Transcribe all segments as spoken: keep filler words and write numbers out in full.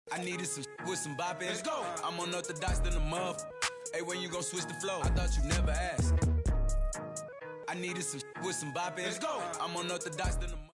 I needed some with some bop in. Let's go. I'm unorthodox than a muff. Hey, when you gon' switch the flow? I thought you never asked. I needed some with some bop in. Let's go. I'm unorthodox than a muff.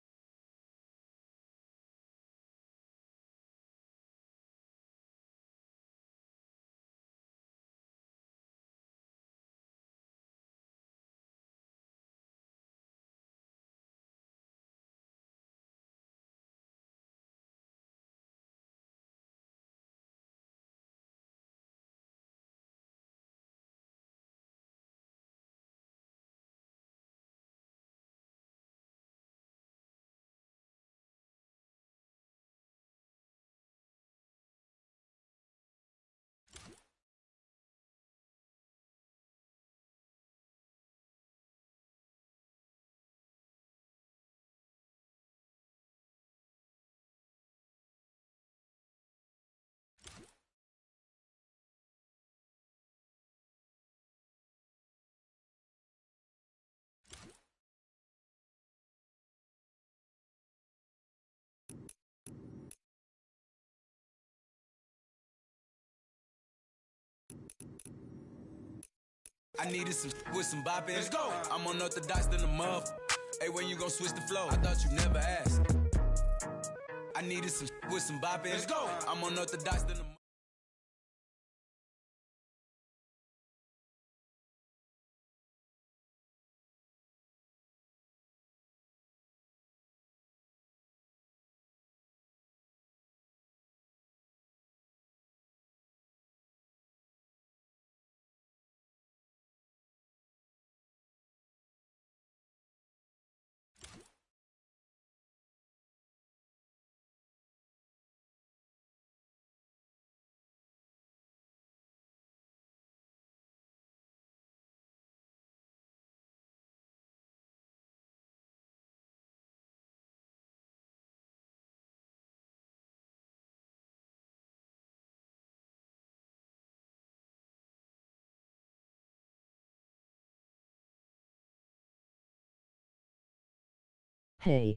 I needed some with some bop in. Let's go. I'm unorthodox than a muff. Hey, when you gon' switch the flow? I thought you never asked. I needed some with some bop in. Let's go. I'm unorthodox than a muff. Hey.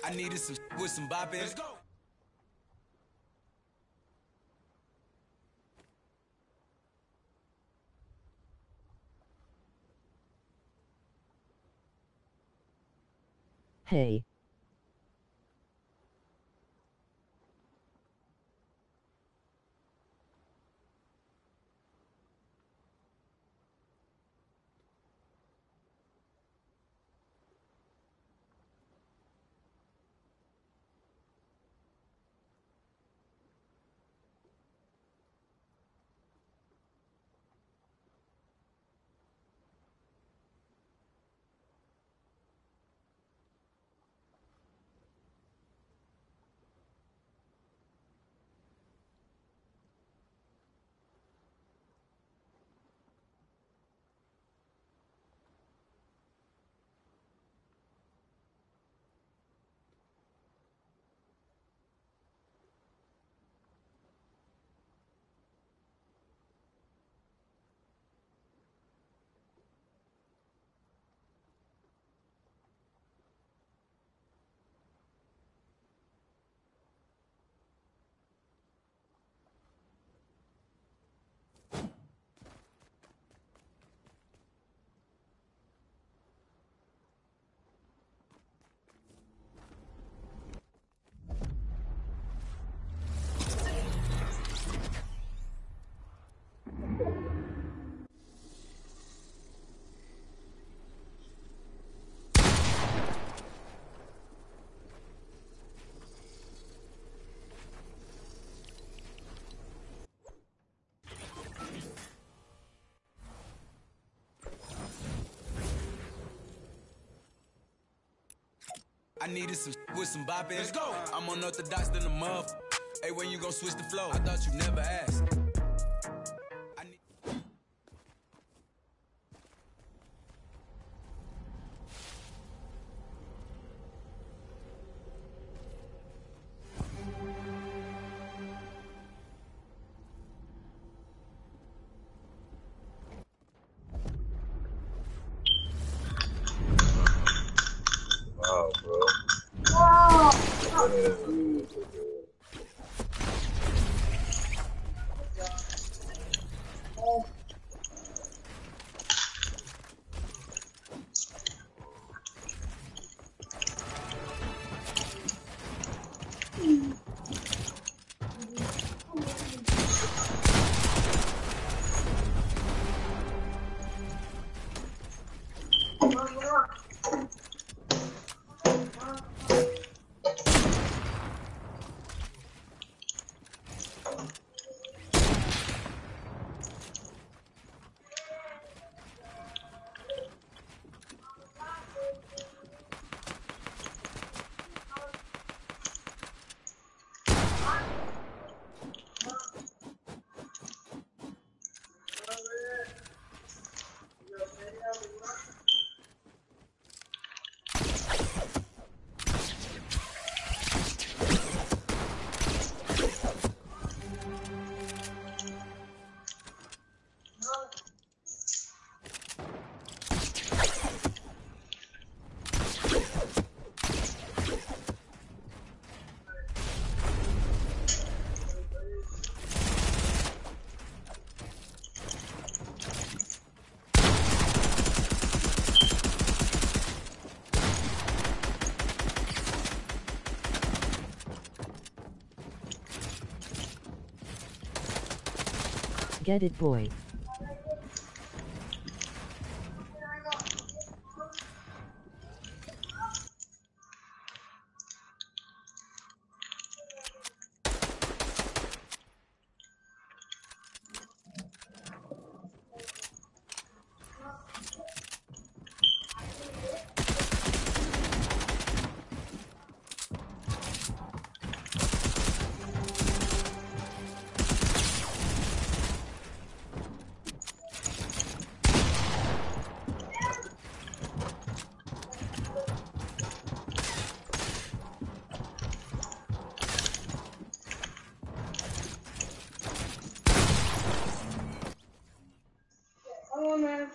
I needed some with some bop in. Let's go. Hey. I needed some with some bop in. Let's go. I'm unorthodox than a muff. Hey, when you gon' switch the flow? I thought you never asked. I need Wow, bro. Yeah. Get it, boy. Oh man.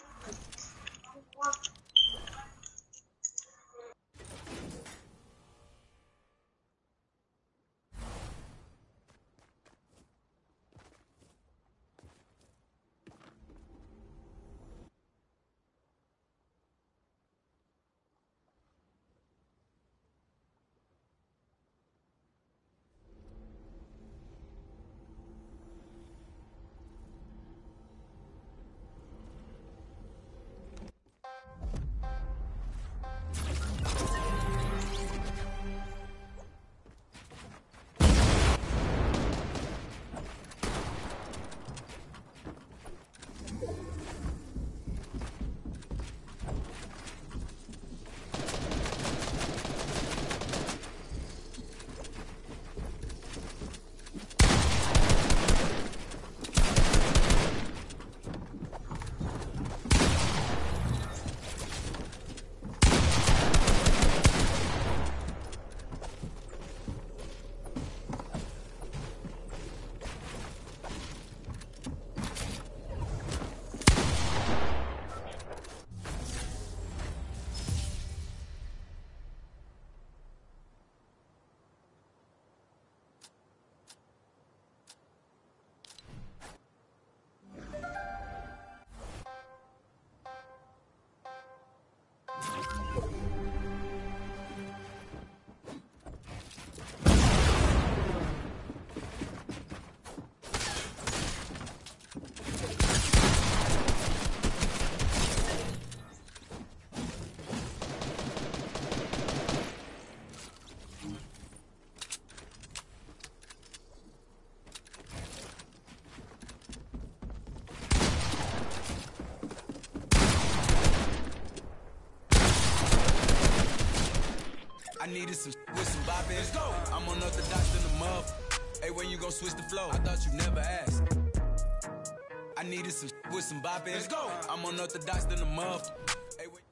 I needed some with some bop in. Let's go. I'm unorthodox than the muff. Hey, when you gon' switch the flow? I thought you never asked. I needed some with some bop in. Let's go. I'm unorthodox than the muff. Hey, when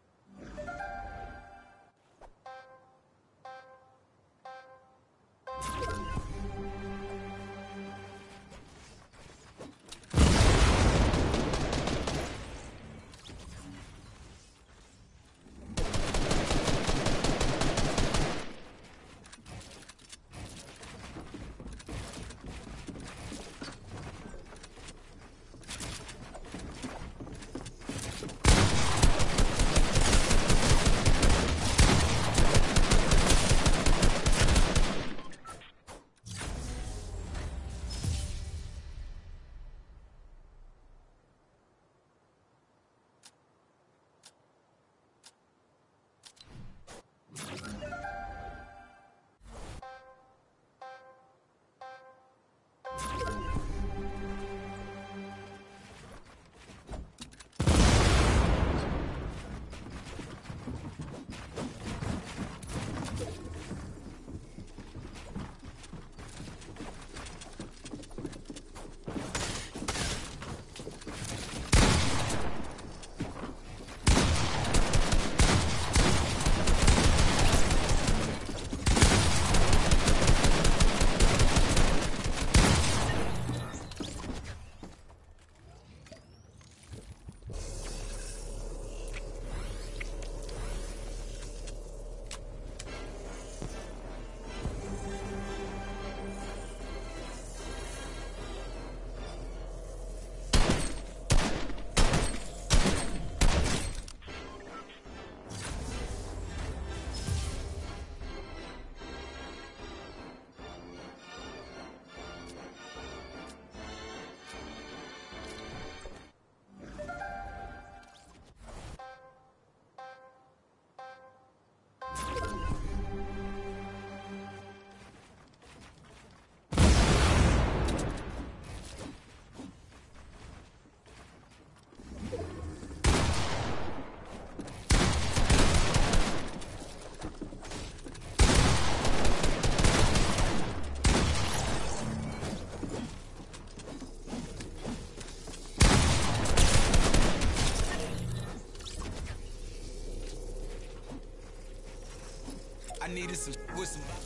I needed some with some bop.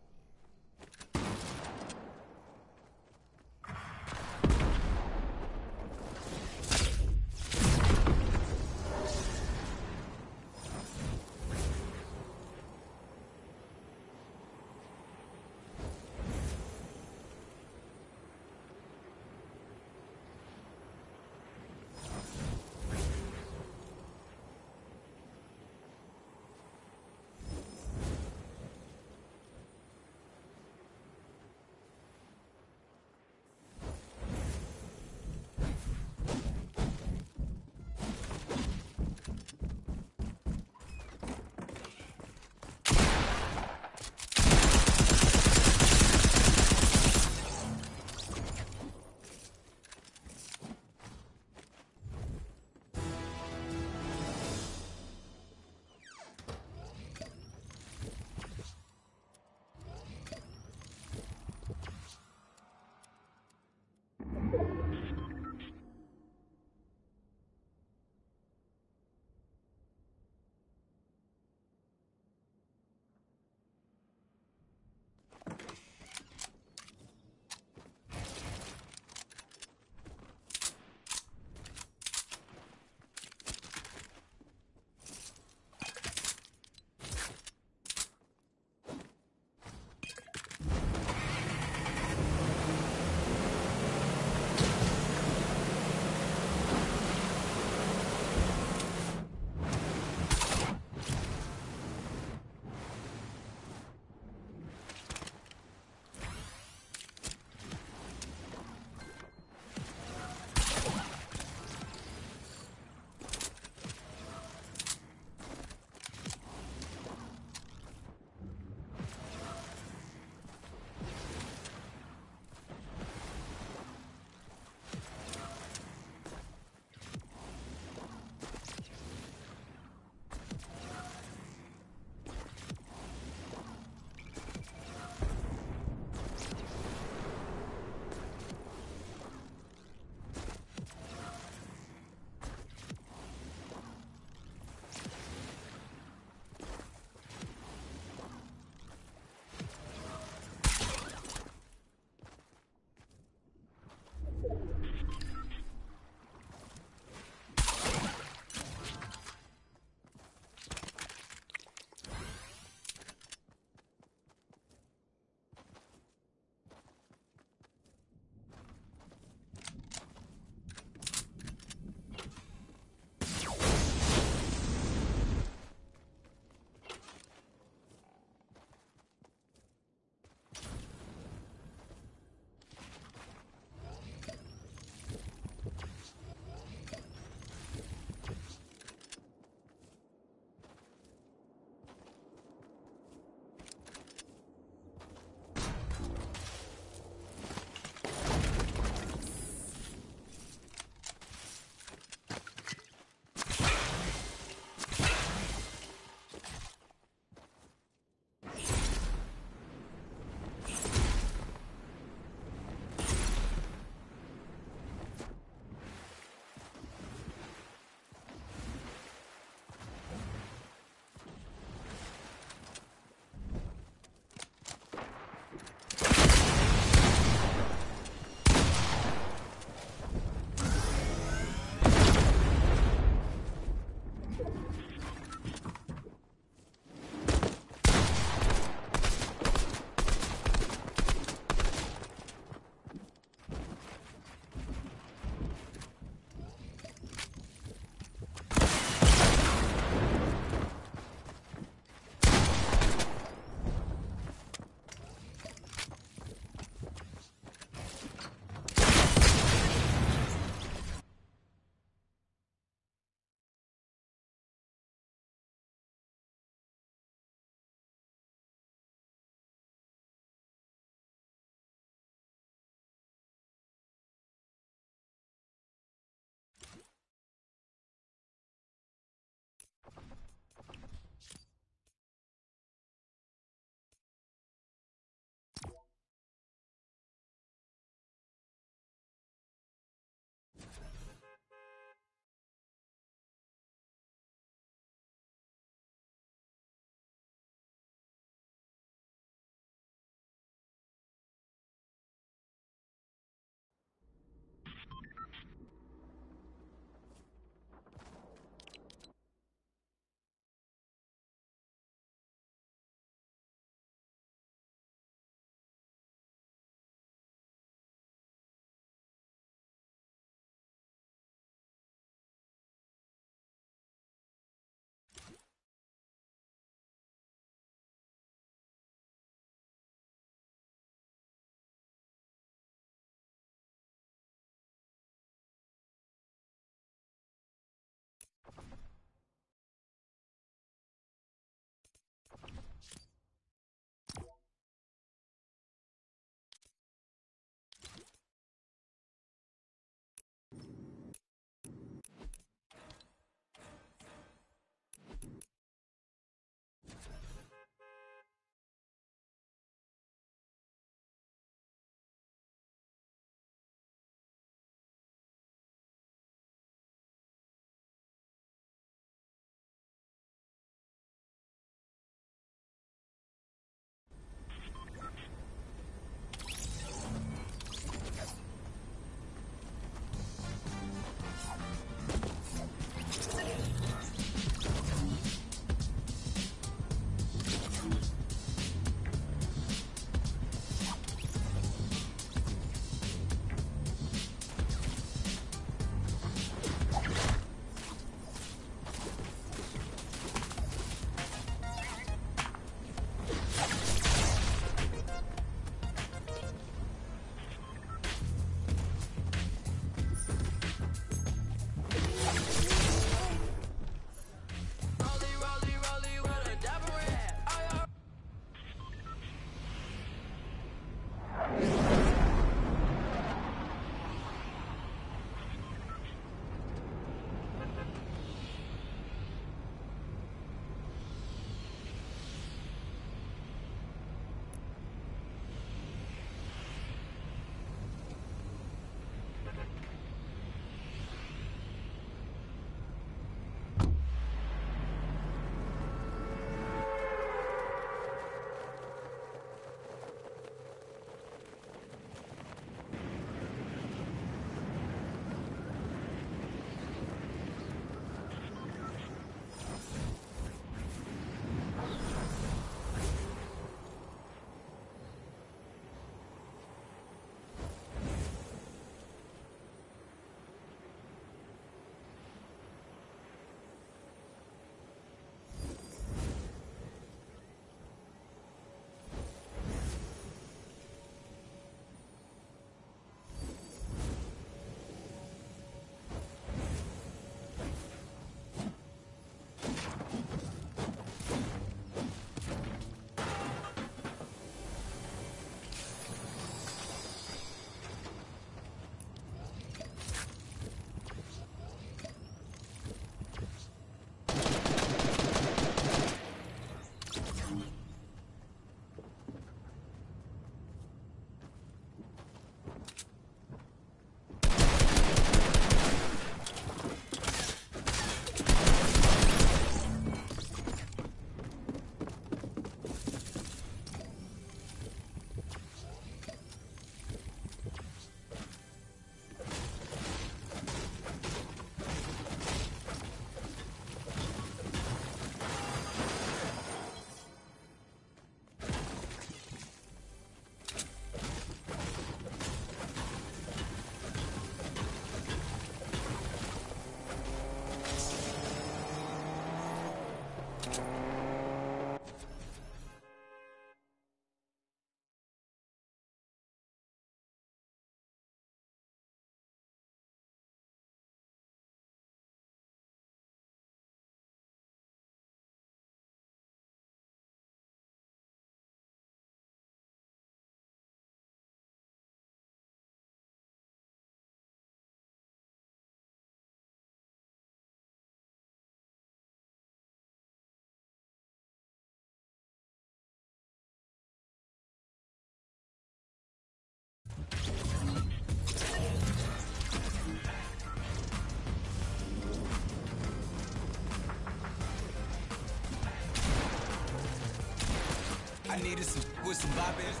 I needed some with some bop in.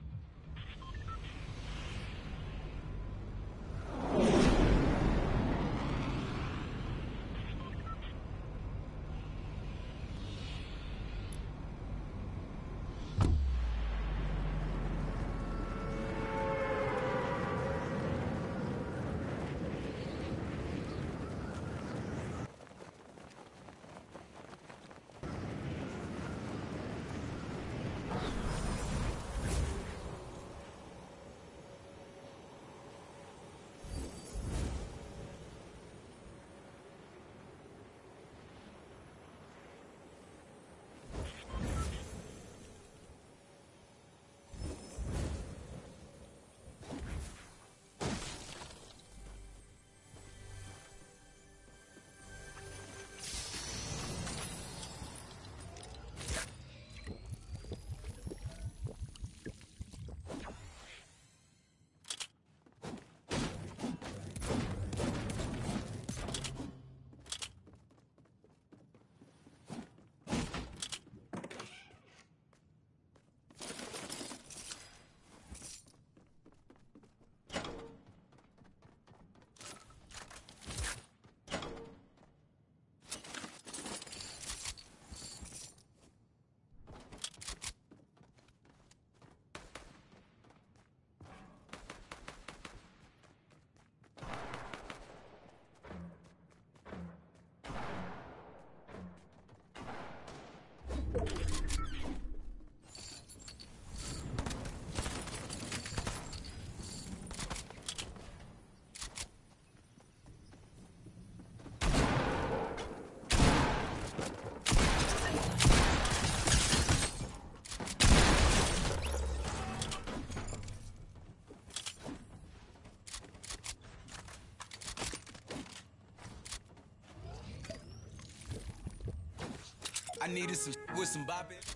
I needed some with some bop in.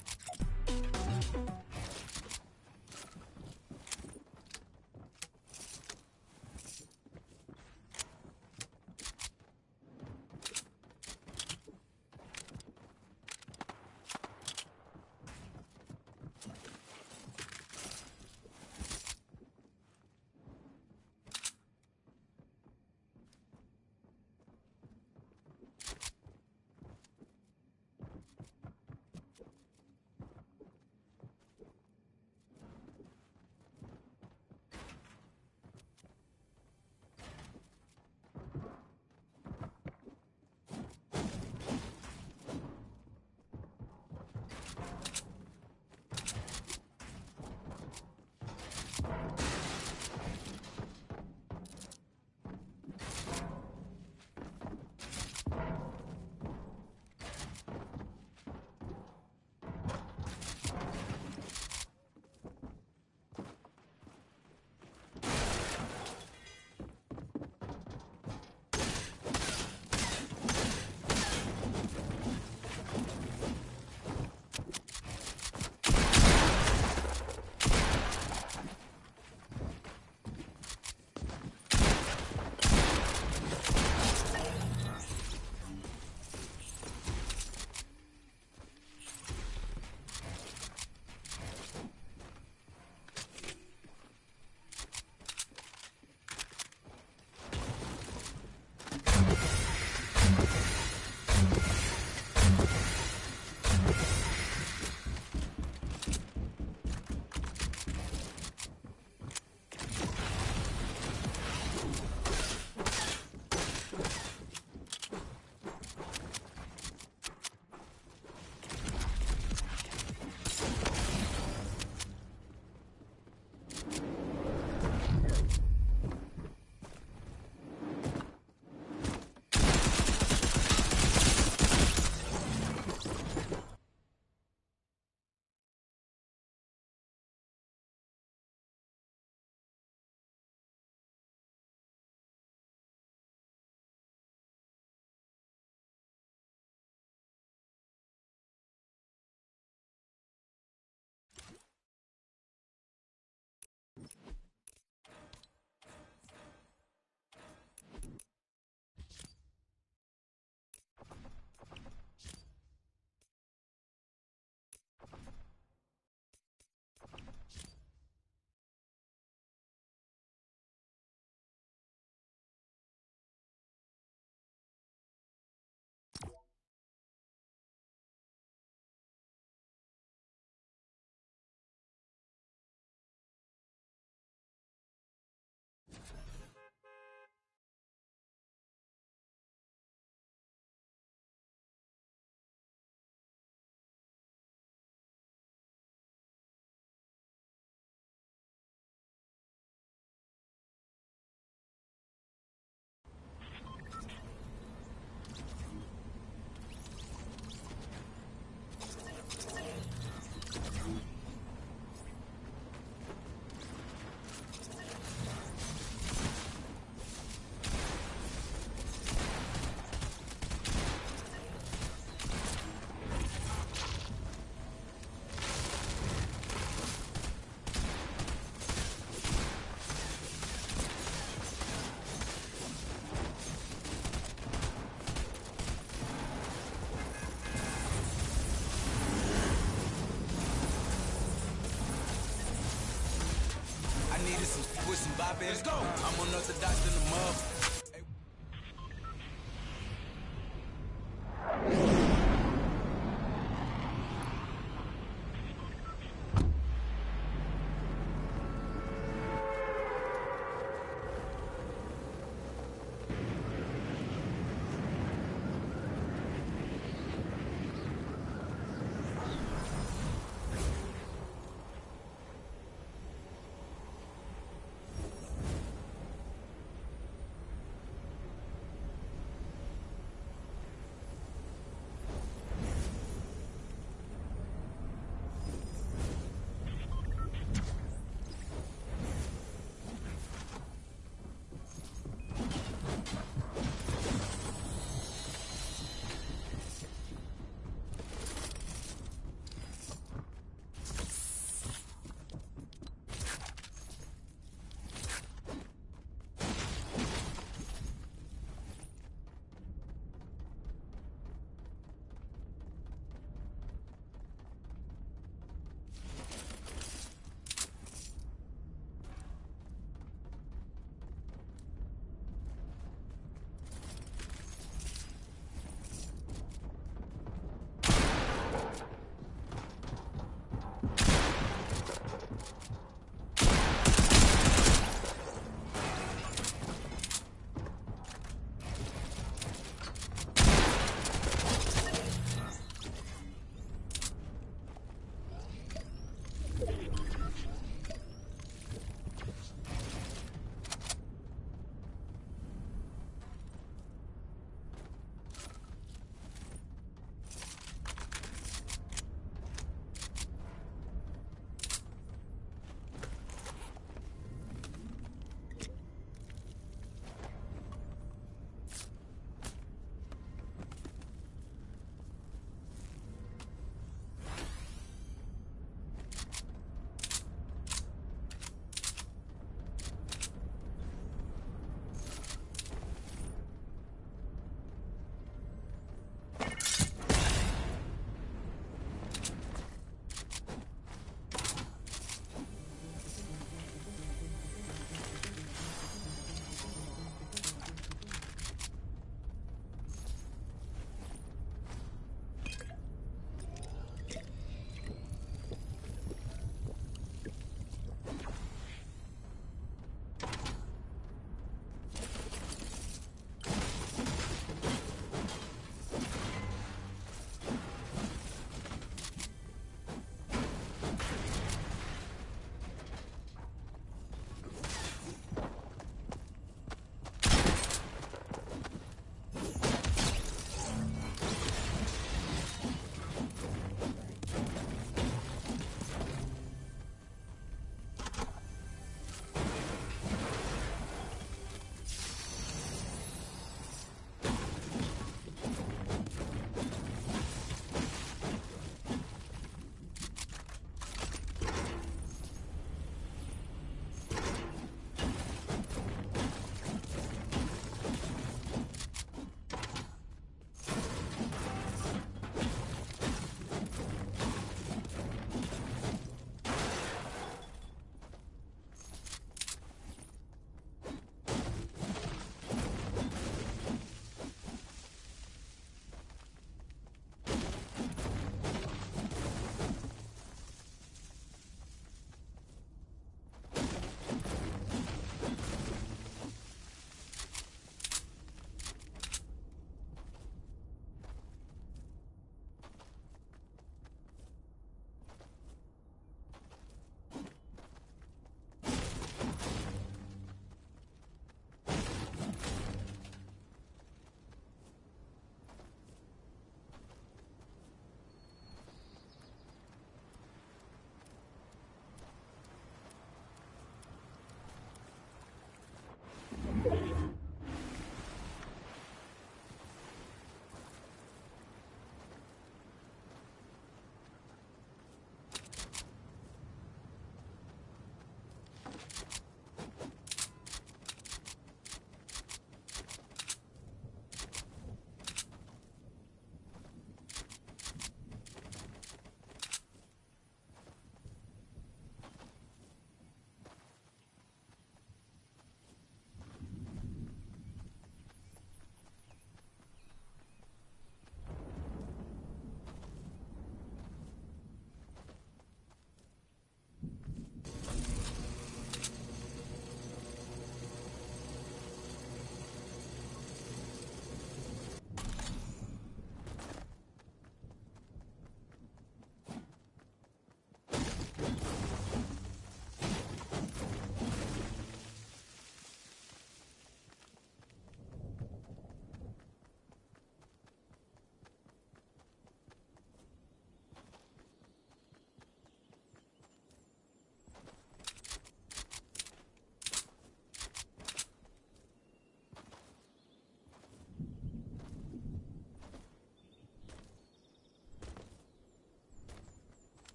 with some bop in. Let's go. I'm unorthodox than the mother.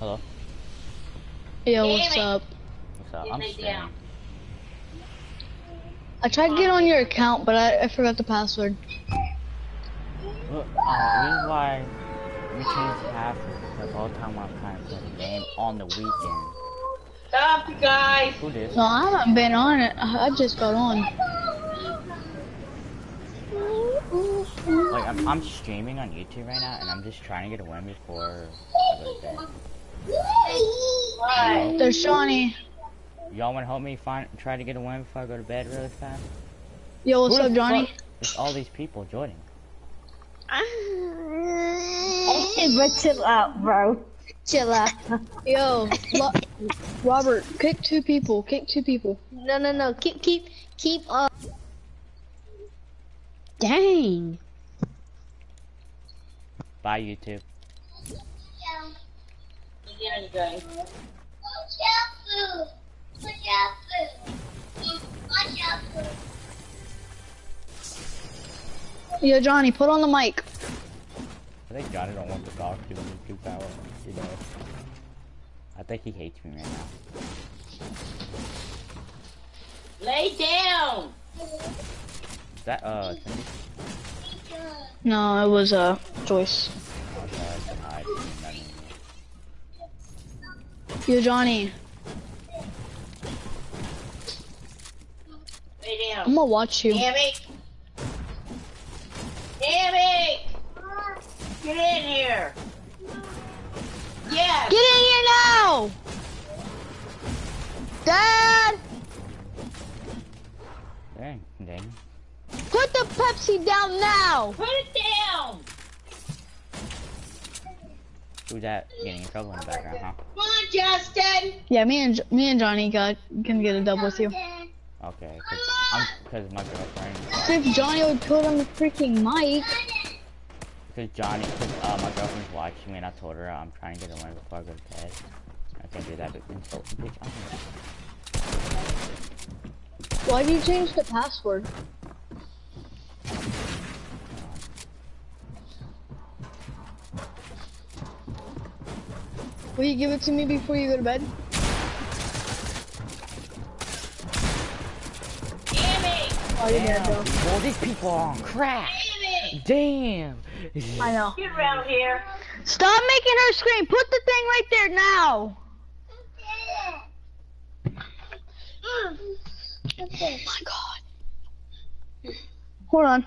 Hello? Yo, what's up? What's up? I'm streaming. I tried to get on your account, but I, I forgot the password. Look, uh, this is why we changed the password, because all the time when I'm trying to play the game on the weekend. Stop, you guys! Who this? No, I haven't been on it. I I just got on. Like, I'm, I'm streaming on YouTube right now, and I'm just trying to get a win before I go to bed. Why? There's Shawnee. Y'all want to help me find, try to get a win before I go to bed really fast? Yo, what's Who the up, Johnny? fuck- There's all these people joining. But chill out, bro. Chill out. Yo, Lo Robert, kick two people. Kick two people. No, no, no. Keep, keep, keep up. Dang. Bye, YouTube. Yeah, you guys. Yo, Johnny, put on the mic. I think Johnny don't want to talk to me too power, you know. I think he hates me right now. Lay down! Is that, uh, Cindy? No, it was uh Joyce. Okay, I can hide from that anymore. Yo, Johnny, Lay I'm down. gonna watch you. Damn it! Damn it! Get in here! Yes! Get in here now! Dad! Dang, dang. Put the Pepsi down now! Put it down! Who's that getting in trouble in the background, huh? Come on, Justin! Yeah, me and me and Johnny got can get a dub with you. Okay, cause I'm, cause my girlfriend, See if Johnny would put on the freaking mic. cause Johnny, cause, uh, my girlfriend's watching me and I told her I'm trying to get a win before I go to bed. I can't do that, but insult, bitch, I'm Why did you change the password? Will you give it to me before you go to bed? Damn it! Oh, you're dead, though. Well, these people are on crack. Damn it! Damn. I know. Get around here! Stop making her scream. Put the thing right there now. Oh my god. Hold on.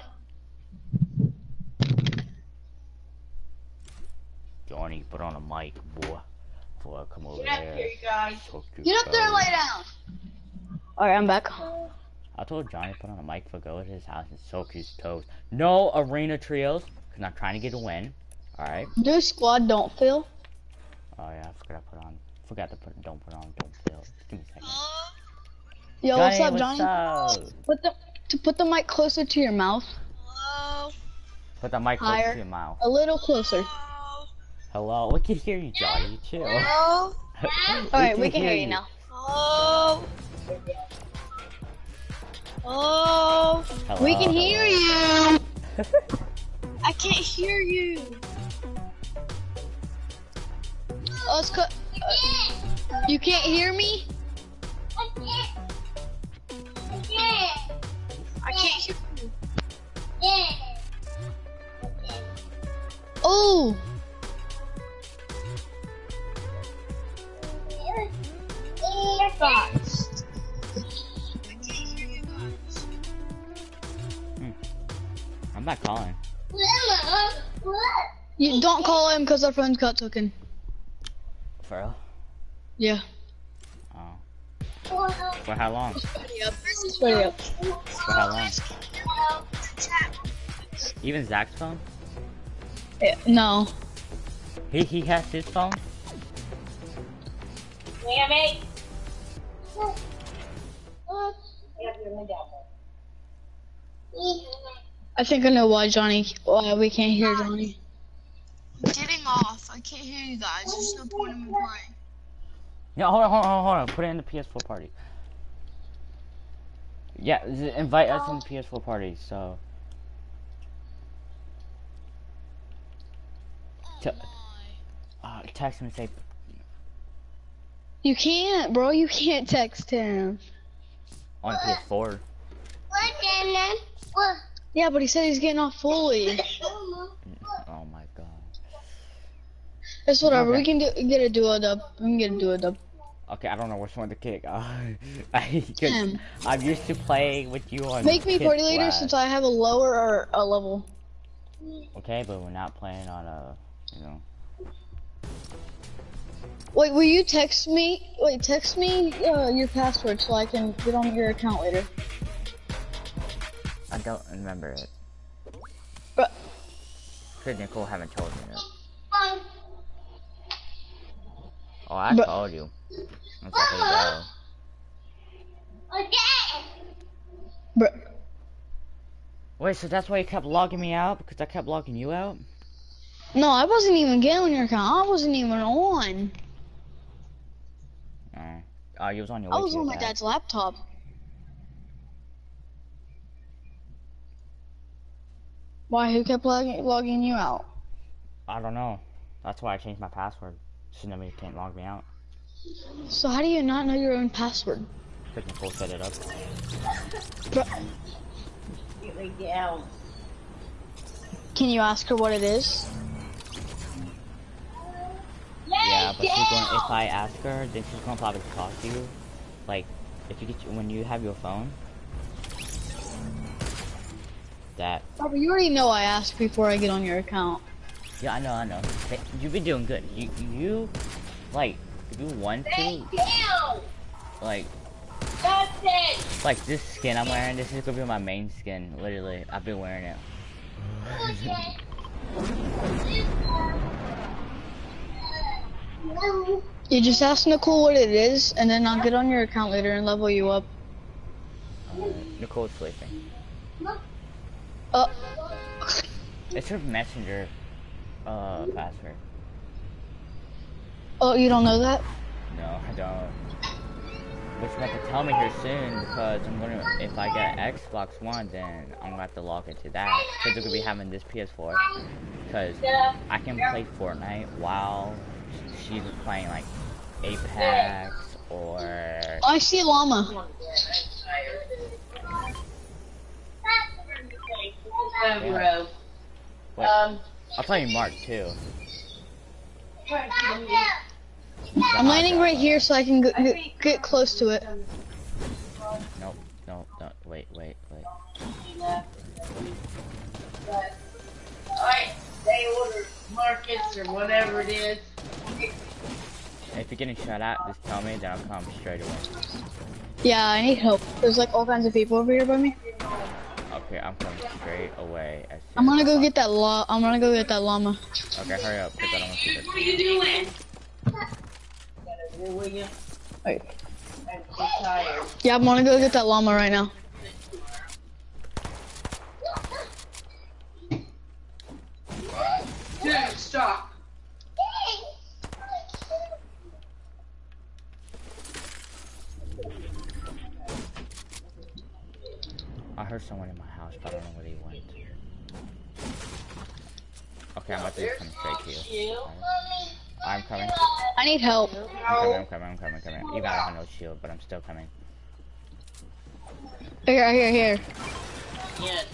Johnny, put on a mic, boy. Before I come over Get up there. here, you guys. Talk to Get up there and fellas. lay down. Alright, I'm back. I told Johnny to put on a mic for go to his house and soak his toes. No arena trios, cause I'm trying to get a win. Alright. Do squad don't fail. Oh yeah, I forgot to put on. Forgot to put. Don't put on. Don't fail. Just give me a second. Yo, what's up, Johnny? What's up? Put the to put the mic closer to your mouth. Put the mic close Higher. to your mouth. A little closer. Hello, we can hear you, Johnny. Chill. Hello? Alright, we can hear you now. Oh. Oh. Hello, We can hear you. I can't hear you. Oh, it's co- uh, you can't hear me? I can't hear you. Oh. Guys. I'm not calling. You don't call him because our phones got taken. For real? Yeah. Oh. For how long? Straight up. For how long? Even Zach's phone? Yeah, no. He he has his phone? Damn it! Get up here and lay down. I think I know why Johnny. Why we can't hear Johnny. I'm getting off. I can't hear you guys. There's no point in me playing. Yeah, hold on, hold on, hold on. Put it in the P S four party. Yeah, z- invite us in the P S four party, so. T uh, text him and say, You can't, bro. You can't text him. On P S four. Yeah, but he said he's getting off fully. Oh my god. It's whatever. Okay. We can do, get a duo dub. We can get a duo dub. Okay, I don't know which one to kick. Uh, I, cause Him. I'm used to playing with you on. Make me Kid party leader Flash. since I have a lower or a level. Okay, but we're not playing on a, you know. Wait, will you text me? Wait, text me uh, your password so I can get on your account later. I don't remember it. But Cause Nicole haven't told me that. Oh, I But- told you. That's okay, bro, Wait, so that's why you kept logging me out? Because I kept logging you out? no, I wasn't even getting on your account. I wasn't even on. Oh, uh, you was on your I way was to on your my dad. dad's laptop. Why? Who kept logging, logging you out? I don't know. That's why I changed my password. So nobody can't log me out. So how do you not know your own password? Because Nicole set it up. Bro, Get me down. can you ask her what it is? Yeah, but she's going, if I ask her, then she's gonna probably talk to you. Like, if you get, when you have your phone. That, Robert, you already know I asked before I get on your account. yeah, I know, I know. Hey, you've been doing good. You, you, like, if you want to, Down. like, That's it. like this skin I'm wearing, this is gonna be my main skin, literally. I've been wearing it. You just ask Nicole what it is, and then I'll get on your account later and level you up. Uh, Nicole's sleeping. Uh, It's her messenger, uh, password. oh, you don't know that? No, I don't. But she's about to tell me here soon because I'm gonna, if I get an Xbox One, then I'm gonna have to log into that. Because they're gonna be having this P S four. Because I can play Fortnite while she's playing like Apex or. I see a llama. Bro. Wait, Um. I'll tell you Mark too. I'm landing right here so I can g g get close to it. Nope, nope, no, wait, wait, wait. Alright, they order markets or whatever it is. If you're getting shot at, just tell me, then I'll come straight away. Yeah, I need help. There's like all kinds of people over here by me. Okay, I'm coming straight away. As soon I'm gonna as go I- get that la- I'm gonna go get that llama. Okay, hurry up, because I don't want to get What are you doing? Will you? Wait. I'm so tired. Yeah, I'm gonna go get that llama right now. Dude, stop. I heard someone in my house, but I don't know where they went. Okay, I'm about to come straight to you. I'm coming. I need help. I'm coming, I'm coming, I'm coming, I'm coming. You gotta have no shield, but I'm still coming. Here, here, here. Yes.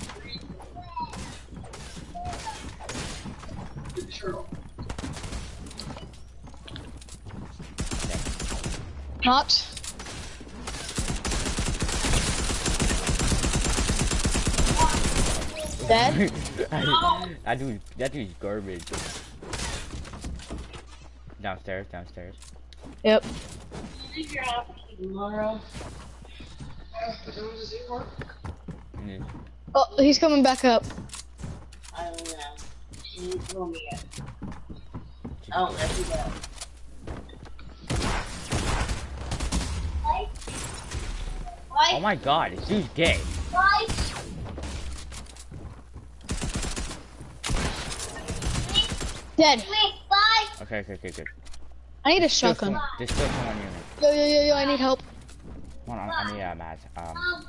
Not. Dead. that dude, that dude's garbage. Downstairs, downstairs. Yep. Leave your house tomorrow. Mm. Oh, he's coming back up. I don't know. She didn't tell me yet. Oh, there we go. Oh my god, this dude's gay. Dead. Okay, okay, okay, good. I need a Still shotgun. someone- There's still someone near me. Yo, yo, yo, yo, I need help. Hold on, I need a uh, match. Um,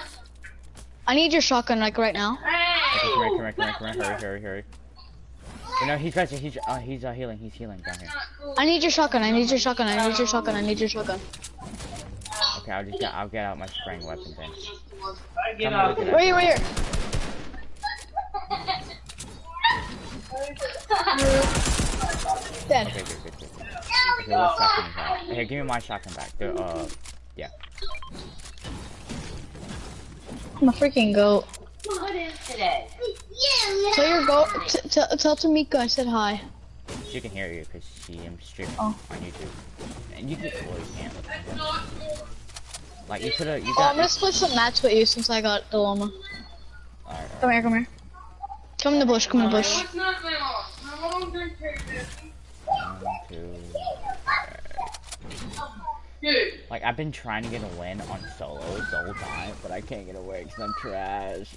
I need your shotgun like right now. okay, come here, come here, come here, come here, hurry, hurry, hurry. No, he's resting. He's uh, he's uh, healing. He's healing down here. I need your shotgun. I need your shotgun. I need your shotgun. I need your shotgun. Okay, I'll just get, I'll get out my spraying weapon then. Get Come out. look at Right here, right here. Dead. Okay, good, good, good. Okay, what shotgun is that? Here, give me my shotgun back. The, uh, yeah. I'm a freaking goat. What is today? Tell your goat. T tell tell Tamika I said hi. She can hear you because she am streaming Oh. on YouTube. And you can, well, you can't. Like, you could've, you Oh, got. I'm gonna split some mats with you since I got the llama. Alright, Come here, come here. Come in the bush. Come in the bush. one, two, like, I've been trying to get a win on solos the whole time, but I can't get a win because I'm trash.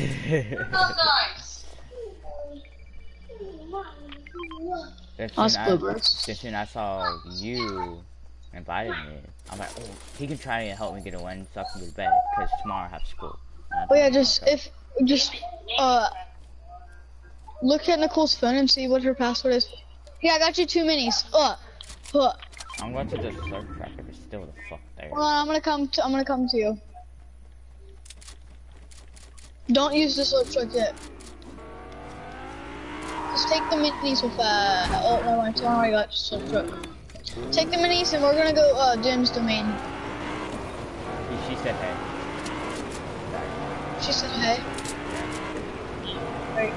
Then Us soon I, bluebirds. then soon I saw you invited me. I'm like, oh, he can try and help me get a win so I can go to bed because tomorrow I have school. And I Oh yeah, don't just wanna go. if just uh look at Nicole's phone and see what her password is. Yeah, I got you two minis. Uh, uh. I'm going to the surf track if it's still the fuck there. Hold on, I'm gonna come. To, I'm gonna come to you. Don't use the slurp truck yet. Just take the minis with uh. Oh, never mind. I already got slurp truck. Take the minis and we're gonna go uh Jim's domain. She, she said hey. She said hey. Right.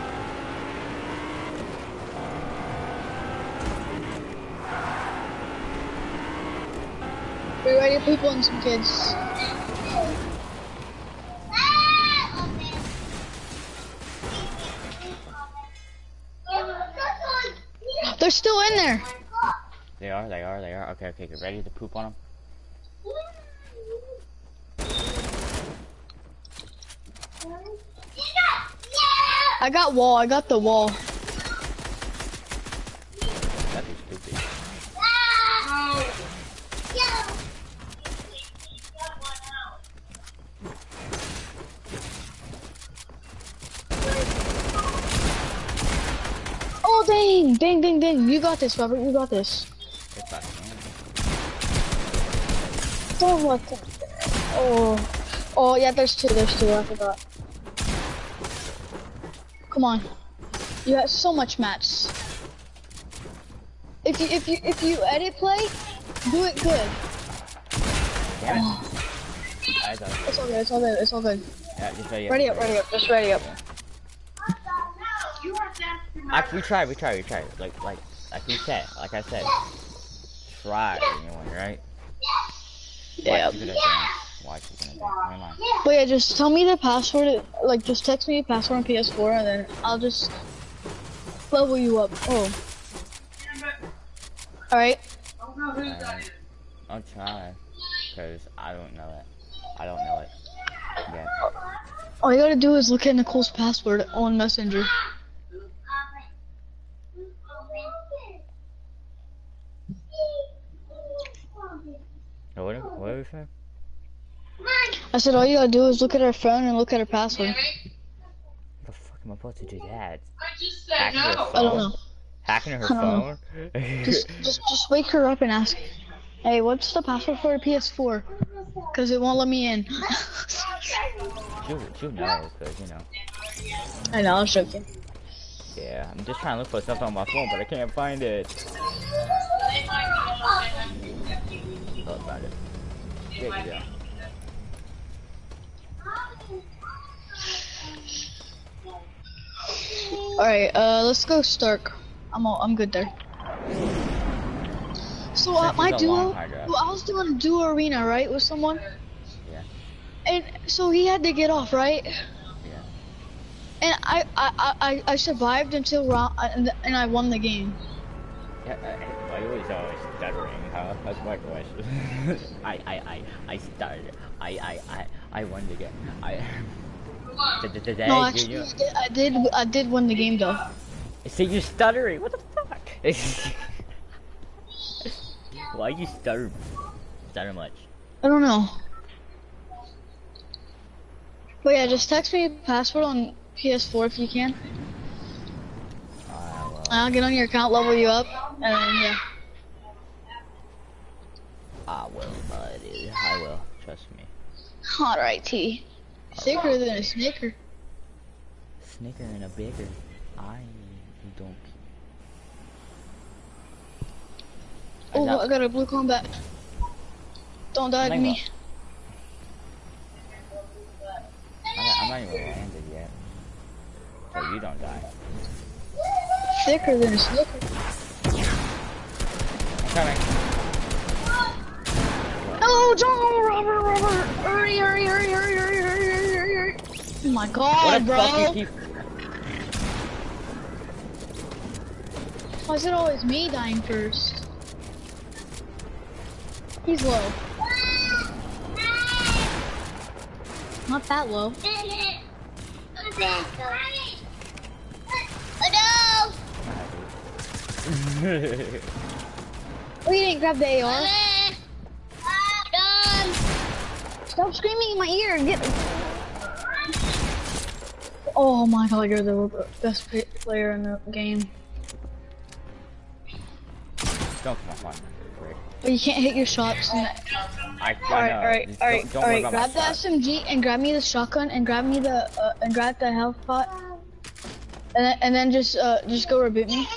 We ready to poop on some kids. They're still in there. They are, they are, they are. Okay, okay, get ready to poop on them. I got wall. I got the wall. That'd be stupid. Oh dang! Dang! Dang! Dang! You got this, Robert. You got this. It's not Don't let them. Oh. Oh yeah. There's two. There's two. I forgot. Come on. You have so much mats. If you if you if you edit play, do it good. Damn it. Oh, I thought, it's all good. It's all good. It's all good. yeah, just ready, Ready up. Ready up. Just ready up. Actually, we tried, we tried, we tried. Like, like, like we said, like I said, try anyone, right? Yeah. Watch you gonna dance. Watch you gonna dance. Never mind. But yeah, just tell me the password. Like, just text me the password on P S four, and then I'll just level you up. Oh. All right. Alright. I'll try, cause I don't know it. I don't know it. Yeah. All you gotta do is look at Nicole's password on Messenger. Oh, what? What did we say? I said all you gotta do is look at her phone and look at her password. What the fuck am I supposed to do that? I just said Hacking her no. I don't phone? know. Hacking her I don't know. phone? Just, just, just wake her up and ask, "Hey, what's the password for a P S four?" Cause it won't let me in. she'll, she'll know, cause you know. I know, I was joking. Yeah, I'm just trying to look for stuff on my phone, but I can't find it. Thought about it. There you go. All right, uh, let's go Stark. I'm all, I'm good there. So uh, Since my it's a long duo, hard drive. well, I was doing a duo arena, right, with someone, Yeah, and so he had to get off, right? yeah. And I, I, I, I survived until round, and, and I won the game. Yeah, uh, why you always always stuttering, huh? That's my question. I, I, I, I started. I, I, I, I won the game. I. Today, No, you, actually, you, I did, I did, I did win the game though. see you stuttering. What the fuck? Why you stutter? Stutter much? I don't know. But yeah, just text me a password on P S four if you can. Uh, I'll get on your account, level you up, and then, yeah. I will, buddy. I will. Trust me. Alright, T. Thicker than a snicker. Snicker and a bigger. I don't. Oh, I got a blue combat. Don't die to me. I'm not, I'm not even landed yet. So you don't die. Thicker than a snicker. I'm coming. Oh, John, Robert, Robert. Hurry, hurry, hurry, hurry, hurry, hurry, hurry, hurry. Oh my god, What a bro. fucking keep. Why is it always me dying first? He's low. Not that low. Oh, you didn't grab the A R? Stop screaming in my ear. Get. Oh my god, you're the best player in the game. Don't come on. But you can't hit your shots. And I, I alright, know. alright, Just alright, don't, don't alright. worry Grab about the my S M G and grab me the shotgun and grab me the uh, and grab the health pot. And then, and then just uh just go reboot me.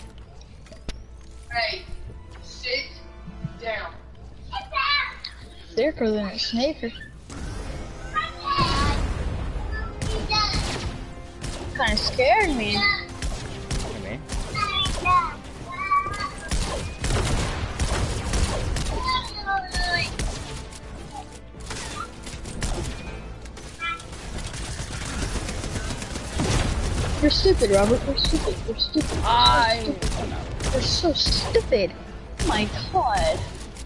Hey, sit down. Thicker than a snaker. Kind of scared me. shots. Me? You're stupid, Robert. You're stupid. You're stupid. I. You're so stupid. Oh my god.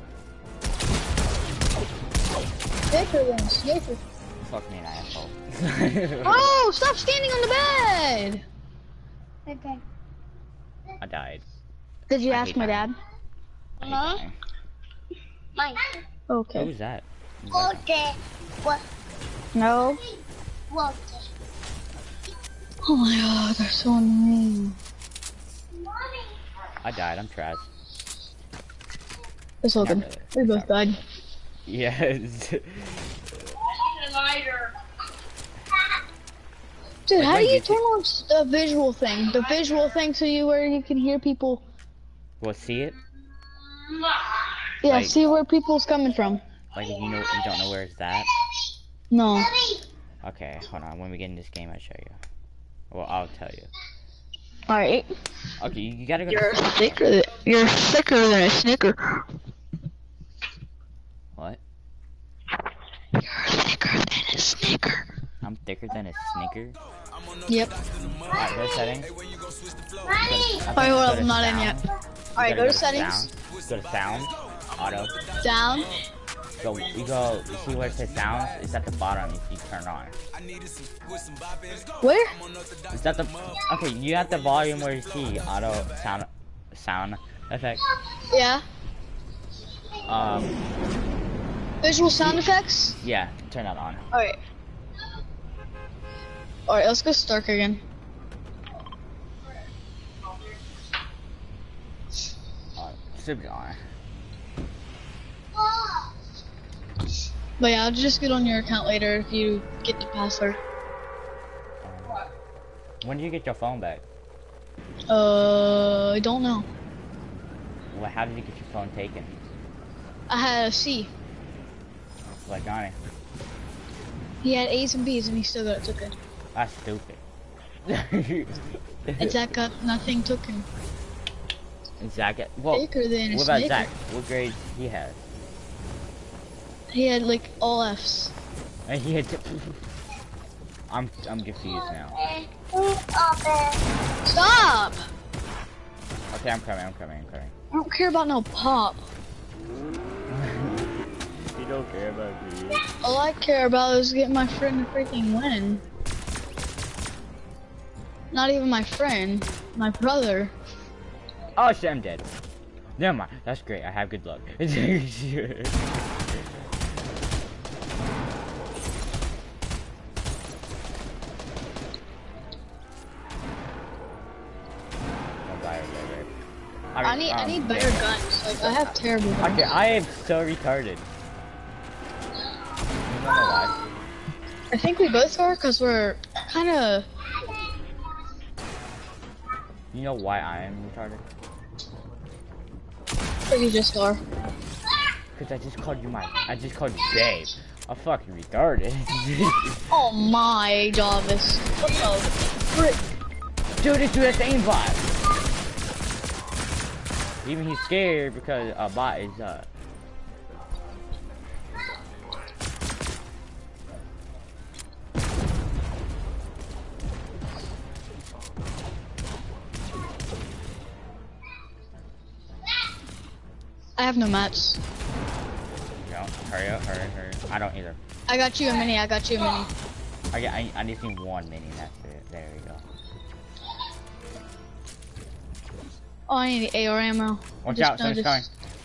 Thicker than a snaker. Fuck me, an asshole. Oh, stop standing on the bed. Okay. I died. Did you I ask hate my dying. dad? I hate Huh? dying. Mine. Okay. Who's that? Who's that? Okay. What? No. What? Oh my god, they're so annoying. I died. I'm trash. It's all Not good. really. We both died. Yes. Dude, Like, how when do you you turn on s- the visual thing? The visual thing so you where you can hear people. Well, see it? Yeah, Like- see where people's coming from. Like if you know you don't know where it's that. No. Okay, hold on. When we get in this game, I'll show you. Well, I'll tell you. Alright. Okay, you, you gotta go. You're to thicker than, you're thicker than a snicker. What? You're thicker than a snicker. I'm thicker than a snicker. Yep. Alright, go to settings. Alright, hold up, I'm not in yet. Alright, go to settings. Go to sound. Auto. Down. Go. You go. You see where it says sounds? It's at the bottom. If you turn on. Where? Is that the? Okay, you have the volume where you see auto sound sound effect. Yeah. Um. Visual sound effects? Yeah. Turn that on. Alright. Alright, let's go Stark again. Uh, should be on. But yeah, I'll just get on your account later if you get the password. When do you get your phone back? Uh, I don't know. Well, how did you get your phone taken? I had a C. Like Johnny. He had A's and B's and he still got it taken. That's stupid. And Zach got nothing taken. And Zach, well, Thicker than a what about snicker. Zach? What grade he has? He had like all F's. And he had. I'm I'm confused now. Stop! Okay, I'm coming. I'm coming. I'm coming. I don't care about no pop. You don't care about me. All I care about is getting my friend to freaking win. Not even my friend, my brother. Oh shit, I'm dead. Never mind. That's great. I have good luck. Don't die need I Um, need better guns. Like I have terrible guns. Okay, I am so retarded. You know why? I think we both are because we're kind of. You know why I am retarded? You just are. Because I just called you my, I just called you babe. I'm fucking retarded. Oh my, Jarvis. What the frick? Dude, it's just aimbot. Even he's scared because a bot is uh. I have no mats. You know, hurry up, hurry, hurry. I don't either. I got you a mini. I got you a mini. I get, I, I just need one mini. That's it. There we go. Oh, I need A R ammo. Watch Just out, someone's coming.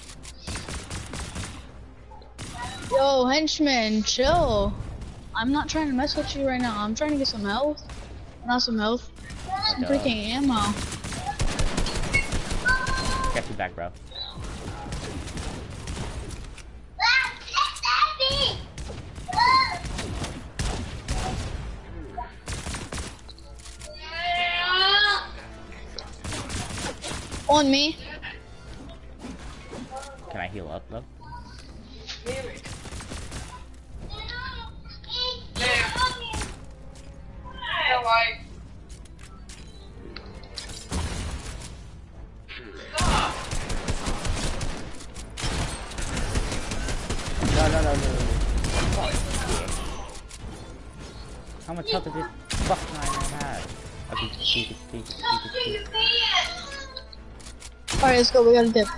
noticed. Yo, henchman, chill. I'm not trying to mess with you right now. I'm trying to get some health. Not some health. Some Duh. freaking ammo. Get you back, bro. On me. Can I heal up though? No, no, no, no, no. How much health does this fucking iron have? Okay, peek it, peek it, peek it, peek it. Alright, let's go. We gotta dip.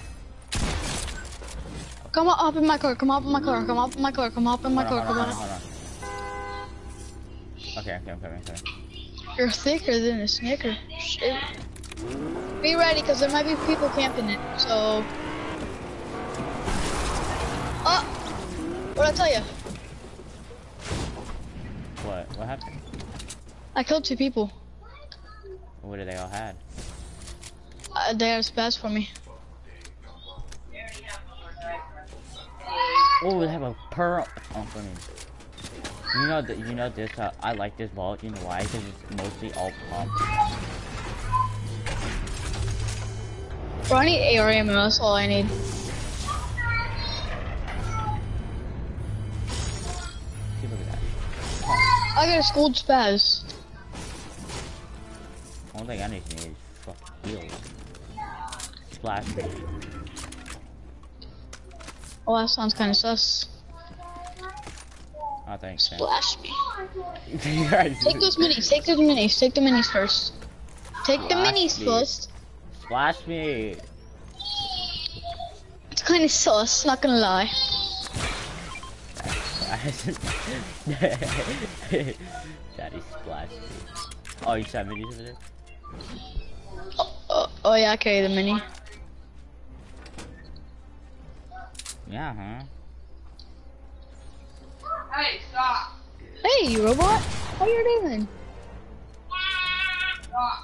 Come on, up in my car. Come up in my car. Come up in my car. Come up in my Hold car. on, Come hold on, on. hold on, hold on. Okay, okay, I'm coming, I'm coming. You're thicker than a Snicker. Shit. Be ready, cause there might be people camping it. So. Oh, what'd I tell you? What? What happened? I killed two people. What did they all had? Uh, they are spaz for me. Oh, they have a pearl. Oh, for me. You know that. You know this. Uh, I like this vault. You know why? Because it's mostly all pump. Bro, I need A R ammo. That's all I need. See, look at that. I got a schooled spaz. Only thing I need to need is fucking heals. Splash me. Oh, that sounds kind of sus. Oh, thanks, man. Splash me. You guys- Take those minis. Take those minis. Take the minis first. Take the Splash minis me. first. Splash me. It's kind of sus. Not gonna lie. Daddy splashed me. Oh, you saw minis over there? Oh, oh, oh yeah, I carry the mini. Yeah, huh? Hey, stop! Hey, you robot. How you doing? Stop!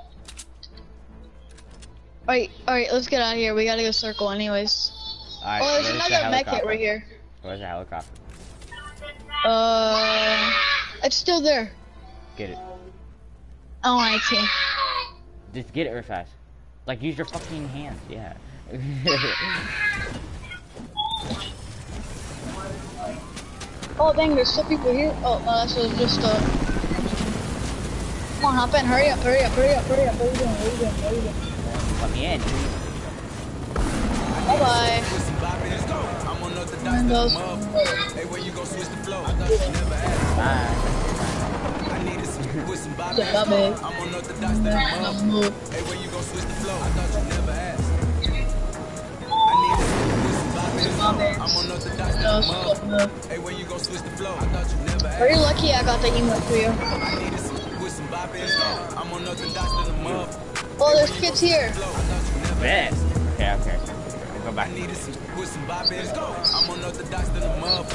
Alright, alright, let's get out of here. We gotta go circle anyways. Alright, Oh, there's where's the another mech hit helicopter? right here. Where's the helicopter? Uh, it's still there. Get it. Oh, I see. Just get it real fast. Like, use your fucking hands, yeah. Oh, dang, there's still people here. Oh, no, that's just, uh... Come on, hop in. Hurry up, hurry up, hurry up, hurry up. What are you doing? What are you doing? What are you doing? Let me in. Bye-bye. I'm on the And those... Hey, when you gon' switch the flow? I thought you never asked. Bye. I needed some with some bop. Yeah, bye, babe. I'm on the dots that I'm up. Hey, when you gon' switch the flow? I thought you never asked. I needed some with some bop. I'm on the dots that I'm up. Hey, when you gon' switch the flow? I thought you never asked. Very lucky I got the emote for you. I needed some with some bop. I'm on the dots that I'm up. Oh, there's kids here. Bet. Okay, okay. Go back. I needed some with some bop. I'm on the dots that I'm up.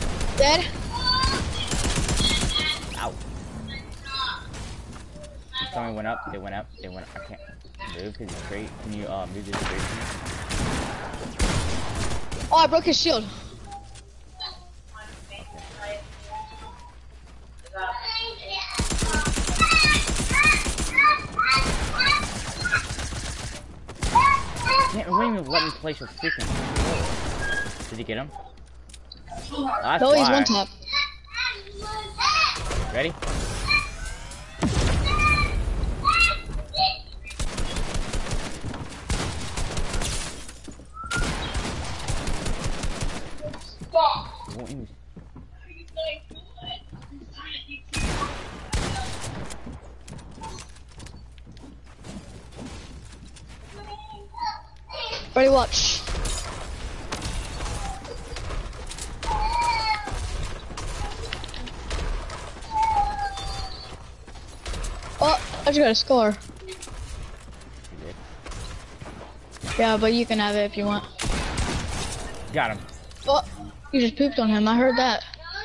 Dead? Ow. someone went up. They went up. They went up. I can't move because it's straight. Can you uh, move this straight for me? Oh, I broke his shield. Can't, it wouldn't even let me place your freaking shield. Did you get him? That's No, he's why. one top. Ready? It won't even- Ready, watch. Oh, I just got a score. Yeah, but you can have it if you want. Got him. Oh, you just pooped on him. I heard that.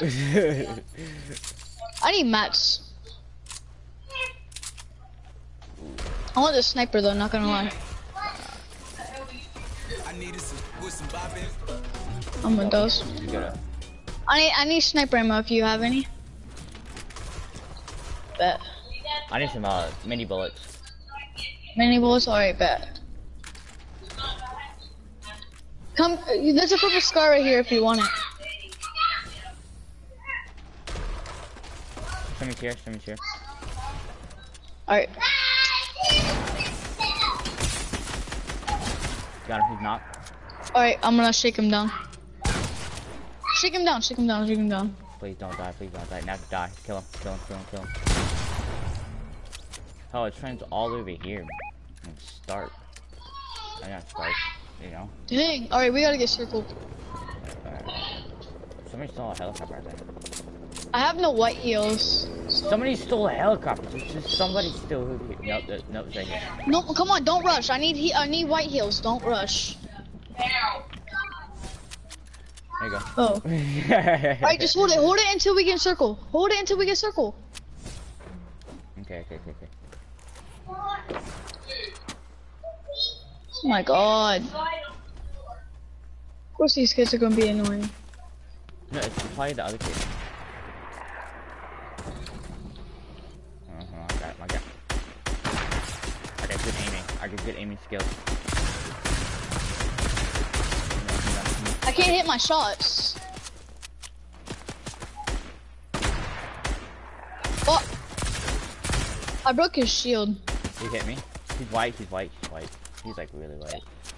I need mats. I want the sniper though, not gonna lie. I needed some with some bopping. I'm with those. You gotta. I need I need sniper ammo if you have any. Bet. I need some uh, mini bullets. Mini bullets, alright, bet. Come, there's a purple scar right here if you want it. Someone's here. Someone's here. Alright. Got him. He's knocked. Alright, I'm gonna shake him down. Shake him down, shake him down, shake him down. Please don't die. Please don't die. Now die. Kill him. Kill him. Kill him. Kill him. Oh, it's friends all over here. And start. I got start. You know. Dang, alright, we gotta get circled. Alright. Somebody stole a helicopter, I think. I have no white heels. Somebody stole a helicopter. There's just somebody still who here. Nope, there- nope, it's right here. No, come on, don't rush. I need he I need white heels, don't rush. There you go. Oh. Alright, just hold it, hold it until we get circle. Hold it until we get circle. Okay, okay, okay, okay. Oh my god. Of course these kids are gonna be annoying. No, it's probably the other kid. Oh, hold on, I got it, I got it. I got good aiming. I got good aiming skills. I can't hit my shots. Oh! I broke his shield. He hit me. He's white, he's white, he's white. He's like really white.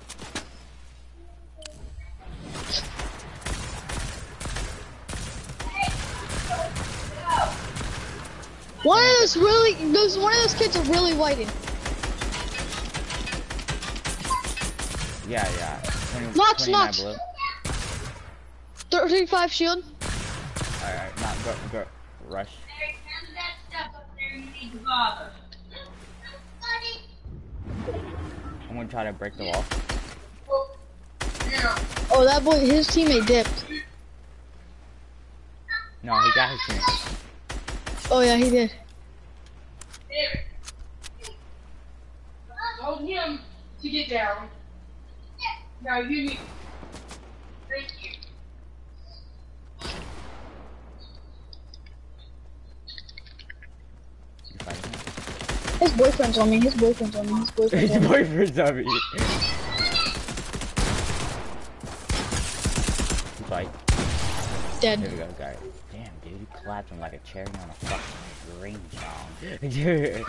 One of those really, those one of those kids are really whited. Yeah, yeah. twenty, Knox, twenty-nine Knox. blue. thirty-five shield. Alright, not go, go, rush. I'm gonna try to break the wall. Oh, that boy, his teammate dipped. No, he got his team. Oh yeah, he did. Told him to get down. No, you need. Thank you. You fighting him? His boyfriend's on me. His boyfriend's on me. His boyfriend's His on me. boyfriend's on me. Fight. Dead. There we go, guy. Damn, dude, you clapped him like a cherry on a fucking green song. Dude.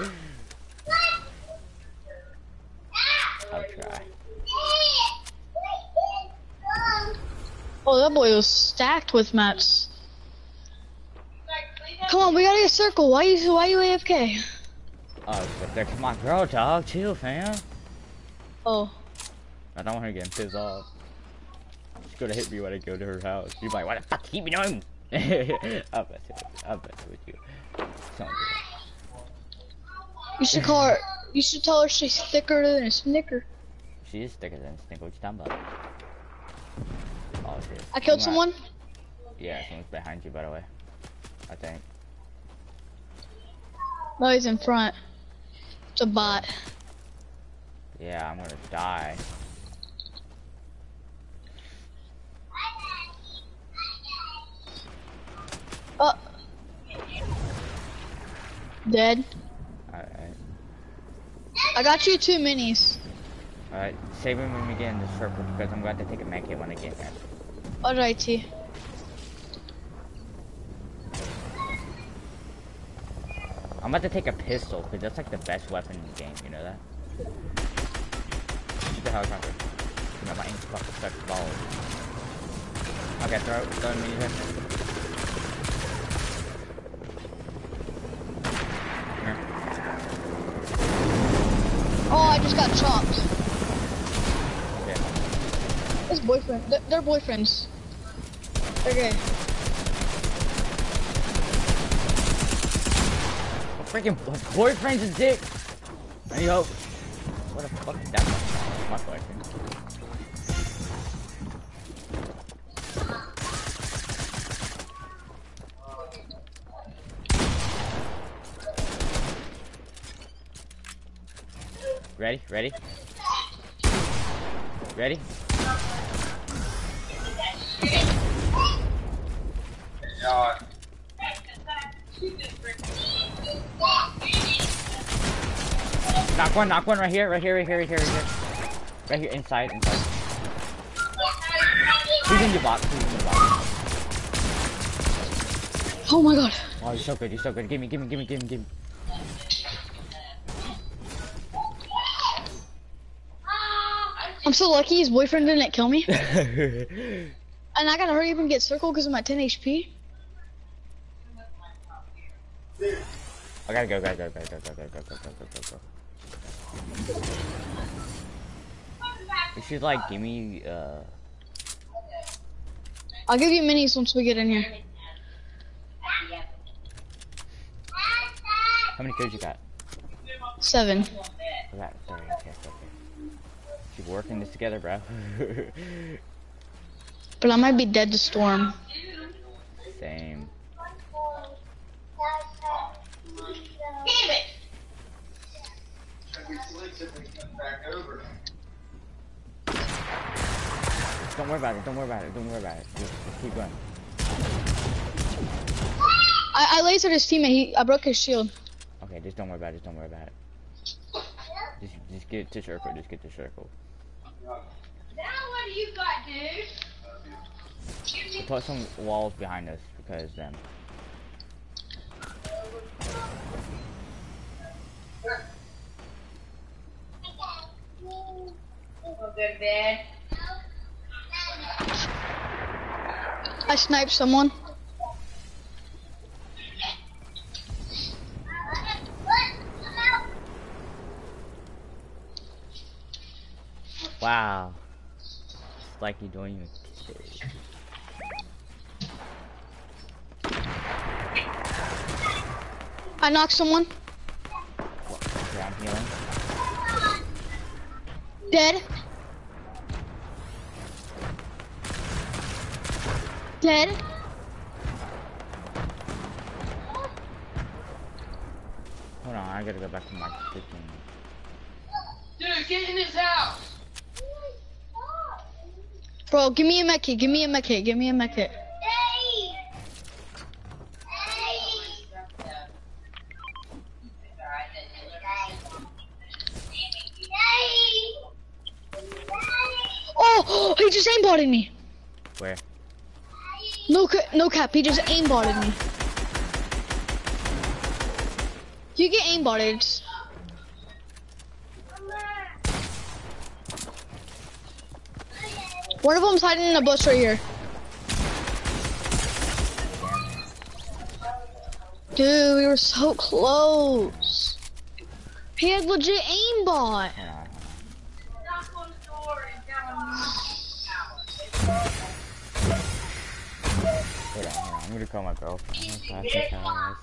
I'll try. Oh, that boy was stacked with mats. Come on, we gotta get circle. Why you why you A F K? Oh, but there's my girl, dog. Chill, fam. Oh. I don't want her getting pissed off. She's gonna hit me when I go to her house. She's like, why the fuck keep me home? I'll bet it with you. I'll bet it with you. Sounds good. You should call her. You should tell her she's thicker than a snicker. She is thicker than a snicker. What you talking about? Oh shit. I killed You might- someone. Yeah, someone's behind you, by the way. I think. No, he's in front. It's a bot. Yeah, I'm gonna die. Oh. Dead. Alright. I got you two minis. Alright, save him when we get in the circle because I'm going to take a med kit when I get here. Alrighty. I'm about to take a pistol because that's like the best weapon in the game, you know that? Shoot the helicopter. You know, my aim's fucking such balls. Okay, throw it. Throw it in here. Here. Oh, I just got chopped. Okay. His boyfriend. They're, they're boyfriends. Okay. Freaking boyfriend's a dick. I need hope. What the fuck is that? My boyfriend. Ready? Ready? Ready? God. Knock one, knock one right here, right here, right here, right here, right here. Right here, inside, inside. He's in the box, he's in the box. Oh my god. Oh, you're so good, you're so good. Give me, give me, give me, give me, give me. I'm so lucky his boyfriend didn't kill me. And I gotta hurry up and get circled because I'm at ten H P. I gotta go, gotta go, gotta go, gotta go, gotta go, gotta go, go. You should like give me uh I'll give you minis once we get in here. how many kills you got? Seven. I got three, okay, okay. Keep working this together, bro. But I might be dead to storm. Same. Damn it! Don't worry about it, don't worry about it, don't worry about it. Just, just keep going. I, I lasered his teammate. He, I broke his shield. Okay, just don't worry about it, just don't worry about it. Just, just get to circle, just get to circle. Now what do you got, dude? Put some walls behind us because then. Go good, bed. I sniped someone. Wow. It's like you don't even care. I knocked someone. Okay, I'm healing. Dead. Dead. Hold on, I gotta go back to my kitchen. Dude, get in his house! Bro, give me a mech kit. Give me a mech kit. Give me a mech kit. Oh, he just aimbotted me. Where? No, ca no cap. He just aimbotted me. You get aimbotted. One of them's hiding in a bush right here. Dude, we were so close. He had legit aimbot. Hold on. Knock on the door and tell him Hold on, hold on. I'm gonna call my girlfriend.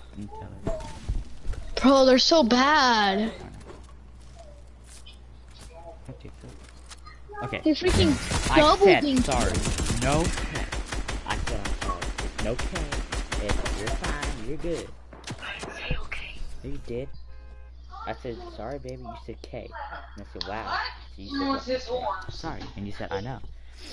Bro, they're so bad. Okay. They freaking I double said ding. sorry. No cap. I said I'm sorry. No cap. If you're fine, you're good. I say okay. You did. I said, sorry, baby. You said K. And I said, wow. So you said, what? Sorry. And you said, I know.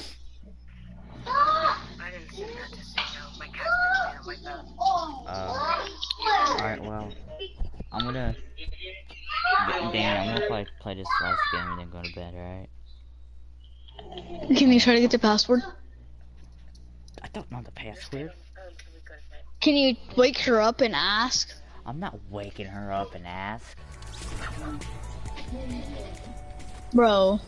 I didn't say that to say no. My cat's been playing on my phone. Uh, alright, well, I'm gonna, Danny, I'm gonna play, play this last game and then go to bed, alright? Can you try to get the password? I don't know the password. Can you wake her up and ask? I'm not waking her up and ask. Bro.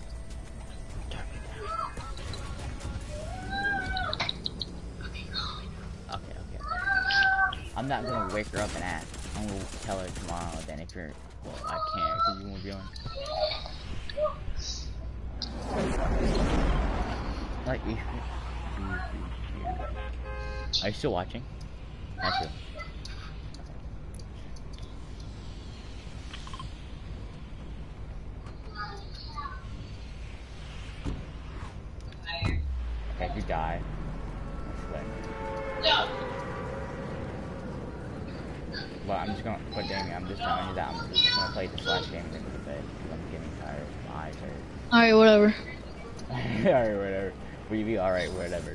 Okay, okay. I'm not gonna wake her up and ask. I'm gonna tell her tomorrow. Then if you're, well, I can't because you won't be on. Like, you, are you still watching? That's it. Okay, if you die, no. Well, I'm just gonna put Damien. I'm just telling you that I'm just gonna play this last game and then go to bed because I'm getting tired. My eyes hurt. Alright, whatever. Alright, whatever. Will you be alright, whatever?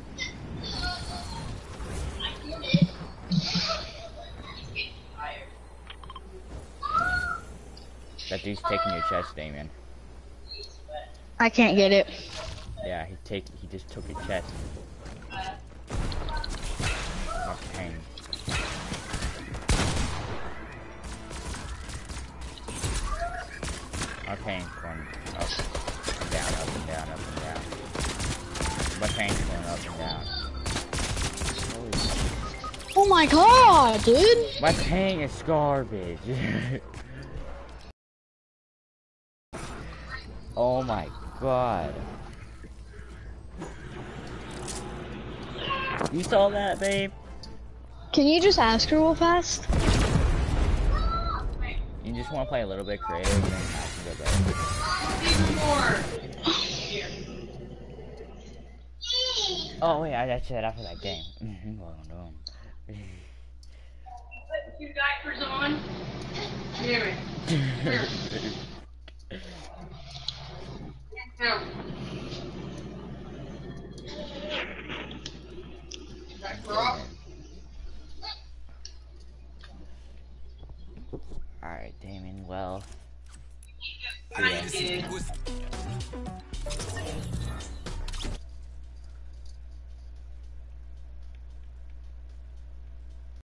That dude's taking your chest, Damien. I can't get it. Yeah, he take he just took your chest. Okay. Okay, going up and down, up and down, up and down. My pain's going up and down. Holy. Oh my god, dude! My pain is garbage. Oh my god. You saw that, babe? Can you just ask her real fast? You just want to play a little bit creative and then I can go back. Oh wait, I that's it after that game. Well, no. Put your diapers on. Here. Here. Here. Alright, Damien, well. I need to see what's-